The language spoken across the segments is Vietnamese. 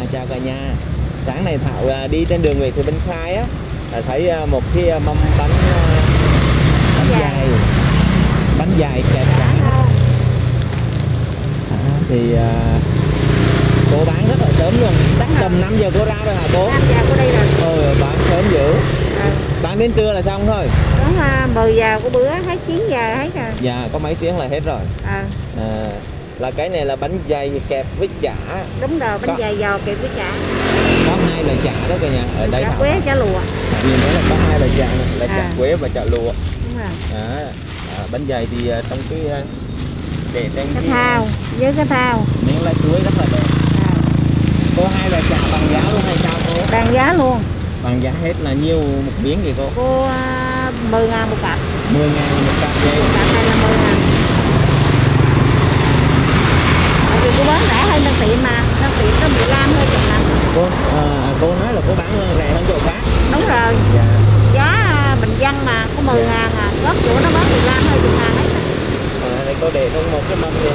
chào cả nhà. Sáng này Thảo đi trên đường Nguyễn Thị Minh Khai á, thấy một cái mâm bánh dài kẹp chả. Thì cô bán rất là sớm luôn, chắc tầm 5 giờ cô ra rồi hả cô? 5 giờ cô đi rồi. Bán sớm dữ. Bán đến trưa là xong thôi. Đúng 10 giờ của bữa, hết 9 giờ hết rồi. Dạ, có mấy tiếng là hết rồi. Là cái này là bánh dày kẹp với chả. Đúng rồi, bánh dày giò kẹp với chả. Có 2 loại chả đó cả nhà. Ở đây chả quế, chả lụa. Nhìn thấy là có 2 loại chả này, là chả quế và chả lụa. Đúng rồi. Bánh dày thì trong cái để trên cái thao với cái thao. Miếng lá chuối rất là đẹp. Cô 2 loại chả bằng giá luôn hay sao cô? Bằng giá luôn. Bằng giá hết là nhiêu một miếng vậy cô? Cô 10.000 một cặp. 10.000 một cặp vậy. Cặp này là 10.000. Tại vì cô bán rẻ hơn đơn tiệm mà, đơn tiệm có 15 thôi chừng nào. Cô nói là cô bán rẻ hơn chỗ khác. Đúng rồi. Dạ. Giá bình dân mà có 10.000 à, góp chỗ nó bán 15 thôi chừng nào hết. Đây cô để không một cái mâm đi.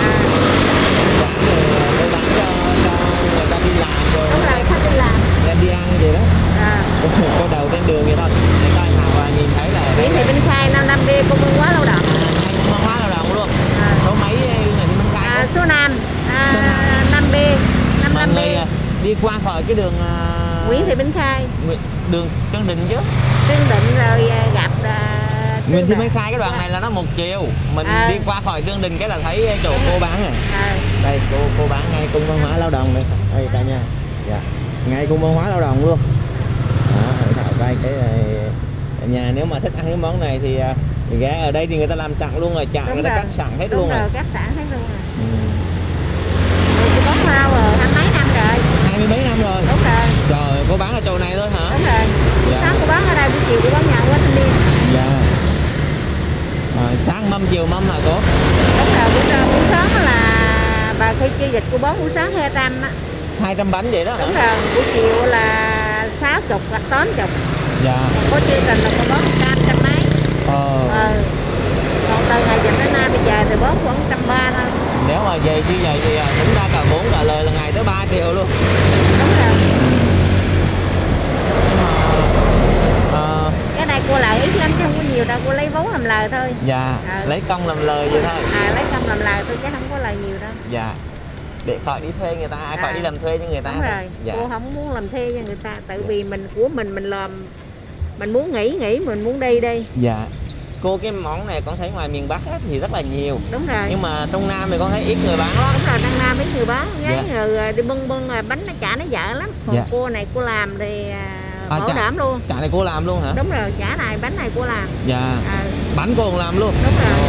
Cô bán cho người ta đi làm rồi. Đúng rồi, khách đi làm. Đem đi ăn vậy đó. Cô đầu trên đường vậy thôi. Để coi Hào nhìn thấy là Nguyễn Thị Minh Khai 55B cô Mương Hóa Lao Động. Mương Hóa Lao Động luôn. Số mấy Nguyễn Thị Minh Khai? Số 5. 5B. 55B. Đi qua khỏi cái đường Nguyễn Thị Minh Khai. Đường Trương Định chứ. Trương Định rồi gặp Nguyễn Thị Minh Khai cái đoạn này là nó một chiều. Mình đi qua khỏi Trương Định cái là thấy chỗ cô bán này. Đây cô bán ngay cung văn hóa lao động này. Đây cả nhà. Dạ. Ngay cung văn hóa lao động luôn. Thảo đây cái nhà nếu mà thích ăn cái món này thì ghé ở đây thì người ta làm sẵn luôn rồi, chả người ta cắt sẵn hết luôn rồi. Cắt sẵn hết luôn rồi. Cô bán rau rồi 20 mấy năm rồi. 20 mấy năm rồi. Đúng rồi. Trời, cô bán ở chỗ này thôi hả? Đúng rồi. Sáng cô bán ở đây, buổi chiều cô bán nhà quá thanh niên. Dạ. Sáng mâm chiều mâm hả cô? Đúng rồi, buổi sáng là bà khi chưa dịch cô bán buổi sáng 200 á. 200 bánh vậy đó hả? Đúng rồi, buổi chiều là 60 hoặc 80. Dạ. Có chương trình là cô bán 100 mấy. Còn từ ngày dịch đến nay bây giờ thì bán khoảng 130 thôi. Nếu mà về như vậy thì tính ra cả vốn cả lời là ngày tới 3 triệu luôn. Đúng rồi. Cái này cô lại ít lắm chứ không có nhiều đâu, cô lấy vốn làm lời thôi. Dạ. Lấy công làm lời vậy thôi. Lấy công làm lời thôi chứ không có lời nhiều đâu. Dạ. Để khỏi đi thuê người ta, khỏi đi làm thuê cho người ta. Đúng rồi. Dạ. Cô không muốn làm thuê cho người ta, tại vì mình của mình làm, mình muốn nghỉ mình muốn đi. Dạ. Cô cái món này con thấy ngoài miền Bắc thì rất là nhiều. Đúng rồi. Nhưng mà trong Nam thì con thấy ít người bán lắm. Đúng rồi, trong Nam ít người bán. Người đi bưng bánh nó chả nó dở lắm. Còn cô này cô làm thì bảo đảm luôn. Chả này cô làm luôn hả? Đúng rồi, chả này bánh này cô làm. Dạ. Bánh cô còn làm luôn. Đúng rồi.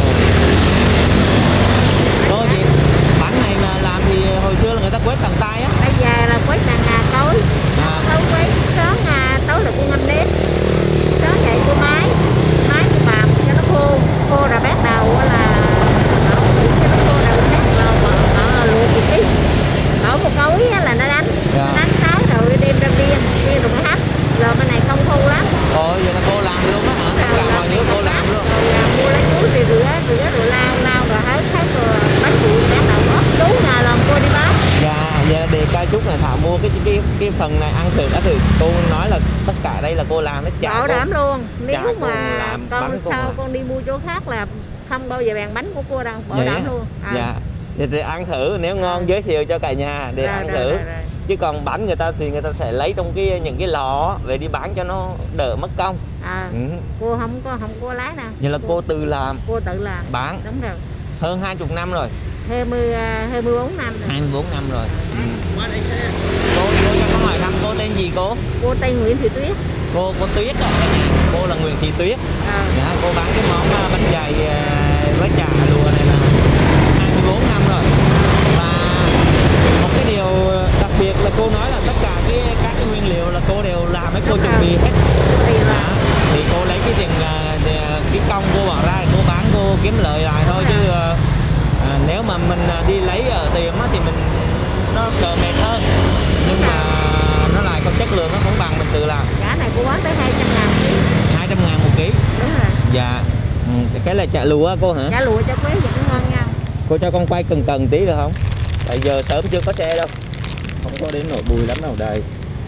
Cô gì? Bánh này mà làm thì hồi xưa là người ta quét bằng tay á. Bây giờ là quét bằng tối. Tối quét sáng tối là cô ngâm nếp. Sáng dậy cô máy cô bào cho nó khô rồi bắt đầu là cho nó khô rồi bắt đầu luộc một tí. Đổ một cối là nó đánh. Nó đánh sáu rồi đem ra riêng rồi mới hấp. Rồi bên này không khô lắm. Vậy là cô làm luôn á hả? Tất cả mọi thứ cô làm luôn. Rồi mua lấy chuối thì rửa rồi lau rồi hết rồi bánh cuộn bắt đầu ốp đúng ngày lần cô đi bán. Dạ, để coi chút là Thảo mua cái phần này ăn thử đã thử. Cô nói là tất cả đây là cô làm hết chả. Bảo đảm luôn. Nếu mà con sau con đi mua chỗ khác là không bao giờ bằng bánh của cô đâu, bảo đảm luôn. Dạ. Để ăn thử, nếu ngon giới thiệu cho cả nhà để ăn thử. Chứ còn bánh người ta thì người ta sẽ lấy trong những cái lò về đi bán cho nó đỡ mất công. Cô không có lái đâu. Vậy là cô tự làm. Cô tự làm. Bán. Đúng rồi. Hơn 20 năm rồi. 24 năm rồi. 24 năm rồi. Cô cho con hỏi thăm cô tên gì cô? Cô tên Nguyễn Thị Tuyết. Cô Tuyết đó. Cô là Nguyễn Thị Tuyết. Dạ, cô bán cái món bánh dày với chả lụa này là 24 năm rồi. Và một cái điều đặc biệt là cô nói là tất cả các cái nguyên liệu là cô đều làm hết, cô chuẩn bị hết. Thì cô lấy cái tiền cái công cô bỏ ra cô bán cô kiếm lợi lại thôi chứ nếu mà mình đi lấy ở tiệm thì mình nó đỡ mệt hơn, nhưng mà nó lại có chất lượng, nó không bằng mình tự làm. Giá này cô bán tới 200.000 ký. 200.000 một ký. Đúng rồi. Dạ. Cái là chả lụa cô hả? Chả lụa, chả quế thì cũng ngon nha. Cô cho con quay cần tí được không? Tại giờ sớm chưa có xe đâu. không có đến nỗi bùi lắm đâu đây.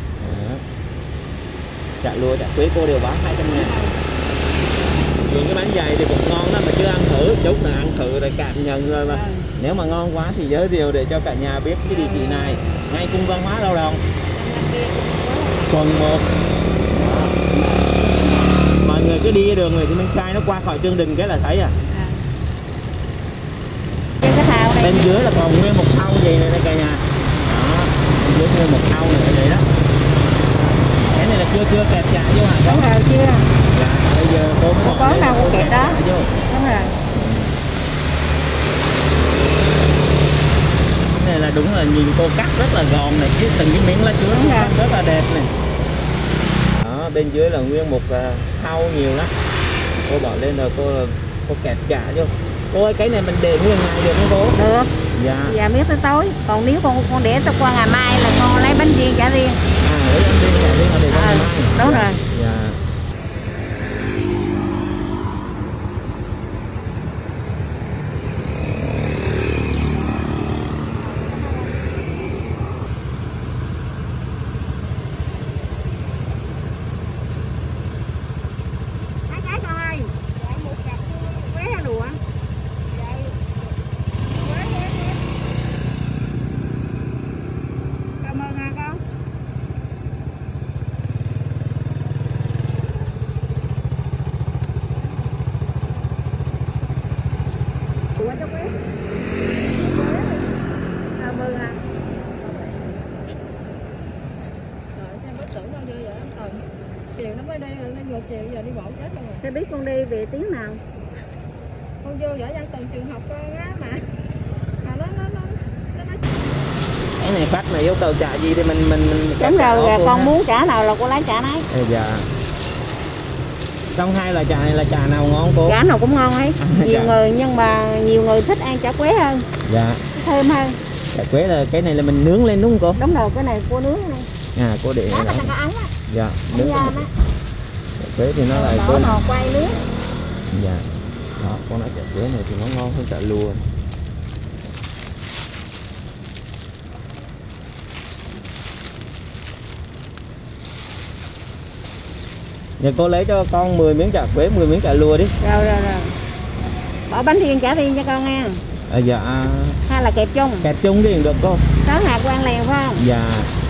Chả lúa chả quế cô đều bán 200.000. Những cái bánh dày thì cũng ngon lắm mà chưa ăn thử, chút là ăn thử rồi cảm nhận rồi mà. Nếu mà ngon quá thì giới thiệu để cho cả nhà biết cái địa chỉ này, ngay cung văn hóa Lao Động, quận 1. Mọi người cứ đi đường này thì Minh Khai nó qua khỏi Trương Đình cái là thấy à. Bên dưới là còn nguyên một thau gì này cả nhà. Đó, bên dưới nguyên một thau này vậy đó. Cái này là chưa kẹp chả vô hả? Đúng rồi, chưa. Dạ, bây giờ cô có đâu cô kẹp đó. Vô. Đúng rồi. Cái này là đúng là nhìn cô cắt rất là gòn này, chứ từng cái miếng lá chuối nó cắt rất là đẹp này. Đó, bên dưới là nguyên một thau nhiều lắm. Cô bỏ lên rồi cô kẹp chả vô. Cô ơi, cái này mình để nguyên ngày được không cô? Được. Dạ. Dạ biết tới tối. Còn nếu con để tới qua ngày mai là con lấy bánh riêng chả riêng. Lấy bánh riêng chả riêng là để qua ngày mai. Đúng rồi. Dạ. Thế biết con đi về tiếng nào? Con vô võ văn Tần trường học con á mà nó Cái này khách này yêu cầu trả gì thì mình đúng rồi, con muốn trả nào là cô lấy trả nấy. Dạ. Trong hai là trà này là trà nào ngon cô? Trà nào cũng ngon ấy. Nhiều dạ. người nhưng mà nhiều người thích ăn chả quế hơn. Dạ. Thơm hơn. Chả quế là cái này là mình nướng lên đúng không cô? Đúng rồi, cái này cô nướng này. À cô để đó. Đó. Là ống á. Dạ. Nướng chả quế thì nó lại bỏ nồi quay nướng. Dạ. Đó, con nói chả quế này thì nó ngon hơn chả lùa. Giờ cô lấy cho con 10 miếng chả quế, 10 miếng chả lùa đi. Rồi. Bỏ bánh riêng chả riêng cho con nha. Dạ. Hay là kẹp chung? Kẹp chung thì được cô. Có hạt quan liền phải không? Dạ.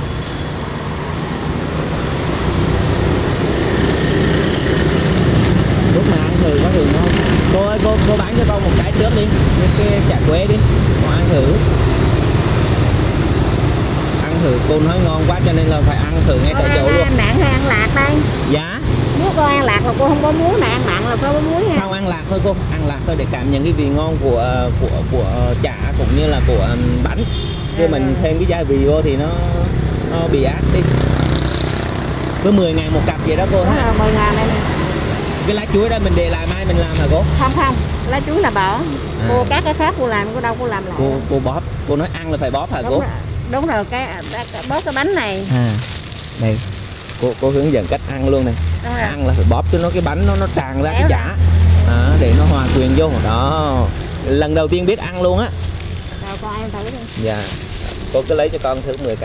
Lúc nào ăn thử có thử ngon. Cô ơi, cô bán cho con một cái trước đi, cái chả quế đi, con ăn thử. Ăn thử cô nói ngon quá cho nên là phải ăn thử ngay tại chỗ luôn. Ăn mặn hay ăn lạc đây? Dạ. Nếu cô ăn lạc là cô không có muối, mà ăn mặn là cô có muối nha. Không, ăn lạc thôi cô, ăn lạc thôi để cảm nhận cái vị ngon của chả cũng như là của bánh. Chứ mình thêm cái gia vị vô thì nó bị ác đi. Cứ 10.000 một cặp vậy đó cô ha. 10.000 đây nè. Cái lá chuối đó mình để lại mai mình làm hả cô? Không, lá chuối là bỏ. Cô các cái khác cô làm, cô đâu cô làm lại. Cô bóp, cô nói ăn là phải bóp hả cô? Đúng rồi, bóp cái bánh này. Đây, cô hướng dẫn cách ăn luôn này. Ăn là phải bóp cho nó cái bánh nó tràn ra cái chả. Để nó hòa quyện vô. Đó. Lần đầu tiên biết ăn luôn á. Rồi con ăn thử đi. Dạ. Cô cứ lấy cho con thử 10 cái.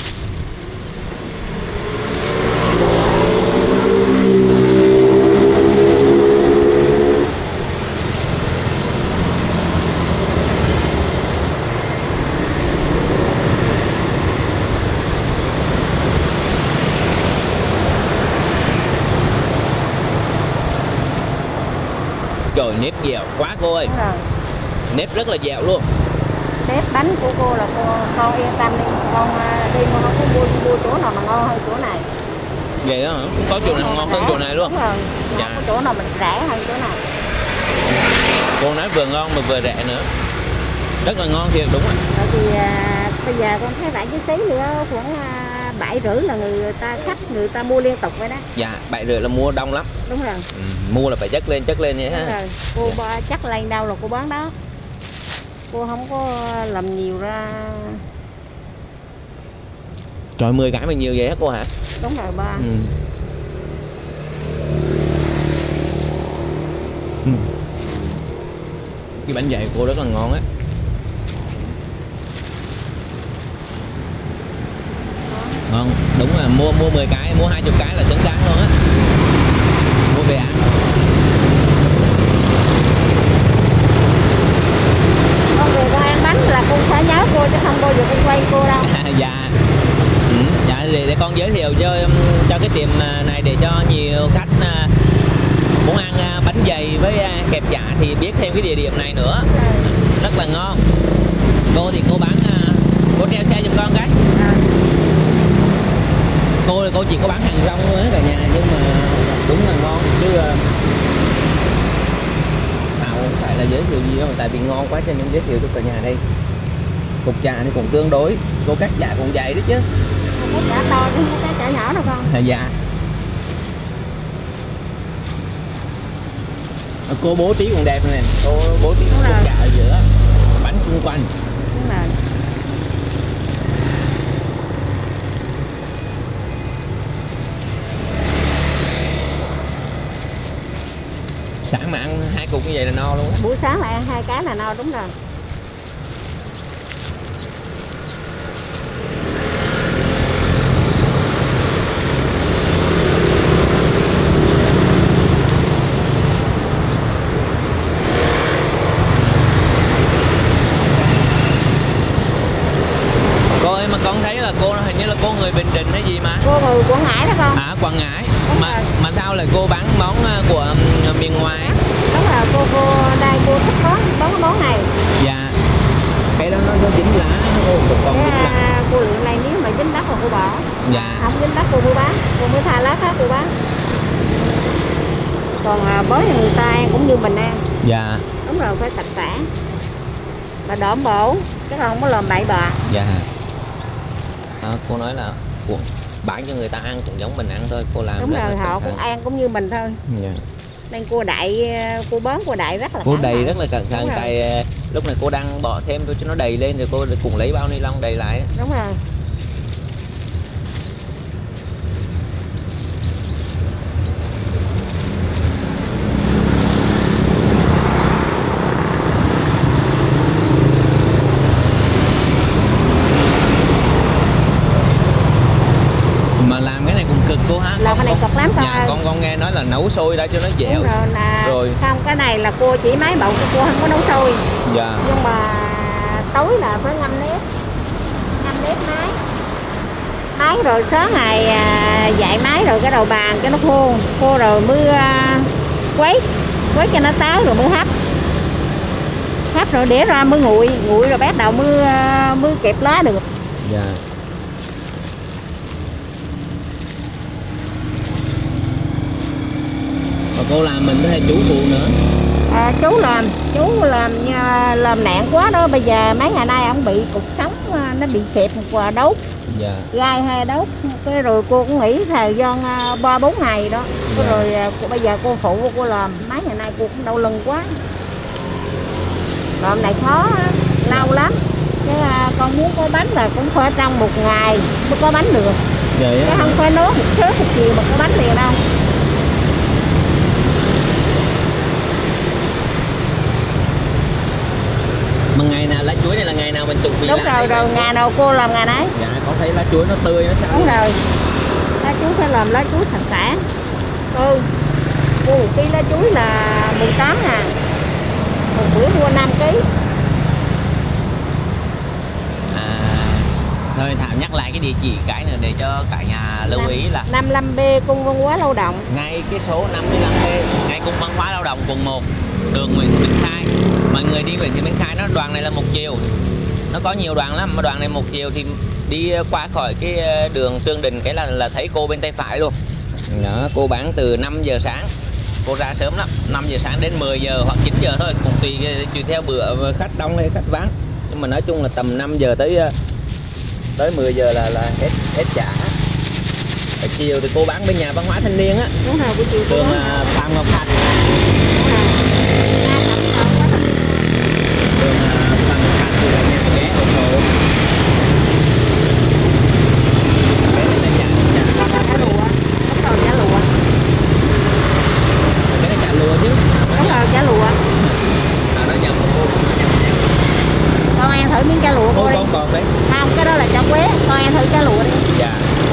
Trời, nếp dẻo quá cô ơi. Nếp rất là dẻo luôn. Nếp bánh của cô là con yên tâm đi. Con đi mà không có mua chỗ nào mà ngon hơn chỗ này. Vậy đó hả? Có chỗ nào ngon hơn chỗ này luôn? Đúng rồi. Dạ. Có chỗ nào mình rẻ hơn chỗ này. Cô nói vừa ngon mà vừa rẻ nữa. Rất là ngon thiệt, đúng rồi. Tại vì bây giờ con thấy 7 kg nữa khoảng 7,5 là người ta mua liên tục vậy đó. Dạ, 7,5 là mua đông lắm. Đúng rồi. Mua là phải chất lên vậy ha. Đúng rồi. Cô chắc lên đâu là cô bán đó. Cô không có làm nhiều ra. Trời, 10 cái mà nhiều vậy hả cô hả? Đúng rồi ba. Cái bánh dày của cô rất là ngon á. Ngon, đúng là mua 10 cái, mua 20 cái là xứng đáng luôn á. Mua về ăn. Con về con ăn bánh là con phải nhớ cô chứ không bao giờ con quay cô đâu. Dạ. Dạ để con giới thiệu cho cái tiệm này để cho nhiều khách muốn ăn bánh dày với kẹp chả thì biết thêm cái địa điểm này nữa. Rất là ngon. Cô thì cô bán cô treo xe giùm con cái. Cô chỉ có bán hàng rong thôi cả nhà, nhưng mà đúng là ngon chứ không phải là giới thiệu gì đâu, tại vì ngon quá cho nên giới thiệu cho cả nhà đây. Cục chả thì cũng tương đối, cô cắt chả cũng dày đấy chứ. Cái chả to chứ không có cái chả nhỏ đâu con. Dạ. Cô bố trí cũng đẹp nè, cô bố trí cục chả ở giữa, bánh xung quanh. Đúng rồi. Sáng mà ăn 2 cục như vậy là no luôn á. Buổi sáng là ăn 2 cái là no, đúng rồi. Cô ơi, mà con thấy là cô hình như là cô người Bình Định hay gì mà. Cô người Quảng Ngãi đó con. À, Quảng Ngãi. Đúng Mà rồi. mà sao lại cô bán món của miền ngoài? Đúng là cô đây cô thích bán cái món này. Dạ. Cái đó nó dính lá, còn dính lá. Cô lựa này nếu mà dính đất là cô bỏ. Dạ. Không dính đất cô bán, cô mới tha lá khác cô bán. Còn bới thì người ta ăn cũng như mình ăn. Dạ. Đúng rồi, phải sạch sẽ và độn bổ chứ không có làm bậy bạ. Dạ. Cô nói là bán cho người ta ăn cũng giống mình ăn thôi, cô làm Đúng rất rồi, là họ cẩn cũng thận. ăn cũng như mình thôi. Dạ. Nên cô bón cô đậy rất là Cô cẩn đầy thận. rất là cẩn thận, Đúng rồi. tại lúc này cô đang bỏ thêm cho nó đầy lên rồi cô cũng lấy bao ni lông đầy lại. Đúng rồi. Mà làm cái này cũng cực cô ha. Làm cái này cực lắm con Dạ, ơi. con nghe nói là nấu sôi đã cho nó dẻo. Đúng rồi, là Rồi. không, cái này là cô chỉ máy bậu, cô không có nấu sôi. Dạ. Nhưng mà tối là phải ngâm nếp máy rồi sáng ngày dạy máy rồi cái đầu bàn cho nó khô rồi mới quấy cho nó táo rồi mới hấp rồi để ra mới nguội rồi bắt đầu mới kẹp lá được. Dạ. Và cô làm mình có thể chú phụ nữa. Chú làm nạn quá đó, bây giờ mấy ngày nay ông bị cục sống nó bị xẹp một đốt. Dạ. Gai 2 đốt, cái rồi cô cũng nghỉ thời gian 3-4 ngày đó. Cái Dạ. rồi bây giờ cô phụ cô làm, mấy ngày nay cô cũng đau lưng quá. Làm này khó lâu lắm. Cái con muốn có bánh là cũng phải trong 1 ngày mới có bánh được. Vậy Chứ á. không phải nấu một sớm một chiều mà có bánh liền đâu. Mà ngày nào lá chuối này là ngày nào mình chuẩn bị Đúng lá rồi, ngày nào cô làm ngày nấy. Dạ, con thấy lá chuối nó tươi nó xanh. Đúng rồi. Lá chuối phải làm lá chuối sạch sẽ. Cô một ký lá chuối là 18 ngàn. Một bữa mua 5 kg. Thôi Thảo nhắc lại cái địa chỉ cái nữa để cho cả nhà lưu ý là 55B Cung Văn Hóa Lao Động. ngay cái số 55B, ngay Cung Văn Hóa Lao động quận 1, đường Nguyễn Thị Minh Khai. Mọi người đi Nguyễn Thị Minh Khai, nó đoạn này là một chiều, nó có nhiều đoạn lắm, mà đoạn này một chiều thì đi qua khỏi cái đường Tương Đình cái là thấy cô bên tay phải luôn. Đó, cô bán từ 5 giờ sáng, cô ra sớm lắm, 5 giờ sáng đến 10 giờ hoặc 9 giờ thôi, cũng tùy theo bữa khách đông hay khách vắng. Nhưng mà nói chung là tầm 5 giờ tới 10 giờ là hết chả. Ở chiều thì cô bán bên nhà văn hóa thanh niên á. Đúng rồi, buổi chiều Đường Phạm Ngọc Thạch. Đường Phạm Ngọc Thạch thì là nhà ghé ủng hộ. Cái này là chả lụa. Đúng rồi, chả lụa. Cái này chả lụa chứ. Đúng rồi, chả lụa. Nó nhầm một cô, nó nhầm. Con ăn thử miếng chả lụa cô đi. Con còn đấy. Không, cái đó là chả quế, con ăn thử chả lụa đi. Dạ.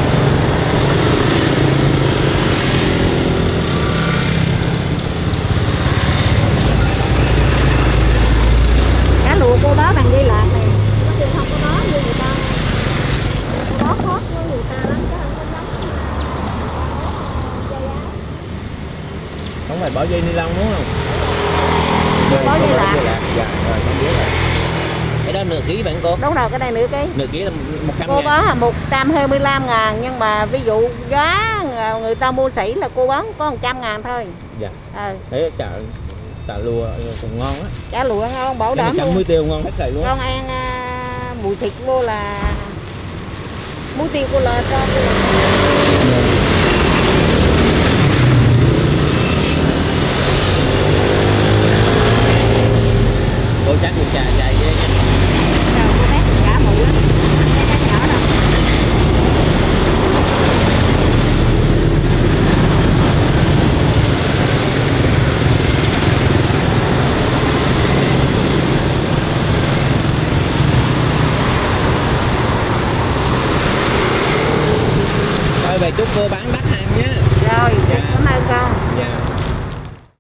bỏ dây ni lông đúng không? Bỏ dây lạc. Dạ rồi con biết rồi. Cái đó nửa ký bạn cô? Đúng rồi, cái này nửa ký. Nửa ký là 100 Cô ngàn. có 125 ngàn, nhưng mà ví dụ giá người ta mua sỉ là cô bán có 100 ngàn thôi. Dạ. Ừ. Thế chả lùa cũng ngon á. Chả lụa ngon, bảo đảm luôn. muối tiêu ngon hết sảy luôn. Con ăn mùi thịt vô là muối tiêu cô là cho cô là... Cô chắc cũng trà chạy ghê nha. Rồi cô bé cả mụi á, cái nhỏ đâu. Thôi về chúc cô bán đắt hàng nhé. Rồi, Dạ. cảm ơn con. Dạ.